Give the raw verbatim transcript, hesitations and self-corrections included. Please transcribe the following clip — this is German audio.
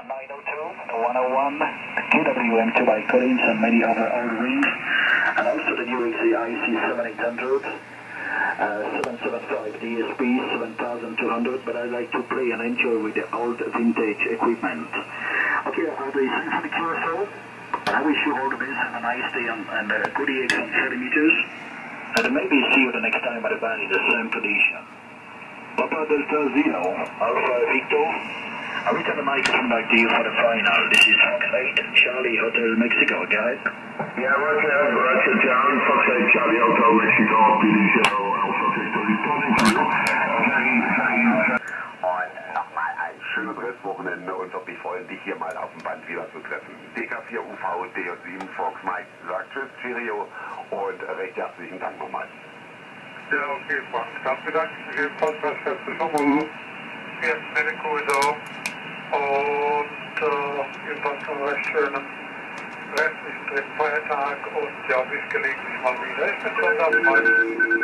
nine oh two, one oh one, K W M two by Collins and many other old rings, and also the new I C seventy-eight hundred, uh, seven seventy-five D S P seven thousand two hundred, but I like to play and enjoy with the old vintage equipment. Okay, are they sent for the Q S O? I wish you all the best, have a nice day, and, and uh, good E X on thirty meters. And maybe see you the next time at the band in the same condition. Papa Delta Zero, Alpha Victor. I will have a microphone back to you for the final. This is Fox eight, Charlie Hotel Mexico, guys. Yeah, Roger, Roger John, Fox eight, Charlie Hotel Mexico, P D zero, Alpha Victor, reporting to you. Very, very, very. Und nochmal ein schönes Restwochenende und wirklich freuen, dich hier mal auf dem Band wieder zu treffen. D K vier U V D J sieben Fox Mike sagt Tschüss, Cheerio und recht herzlichen Dank nochmal. Ja, okay, Frank. Dann bedanke ich mich jedenfalls recht herzlich nochmal. Jetzt Medico ist auch. Und äh, jedenfalls einen recht schönen restlichen dritten Feiertag und ja, bis gelegentlich mal wieder. Ich bin Sonntag,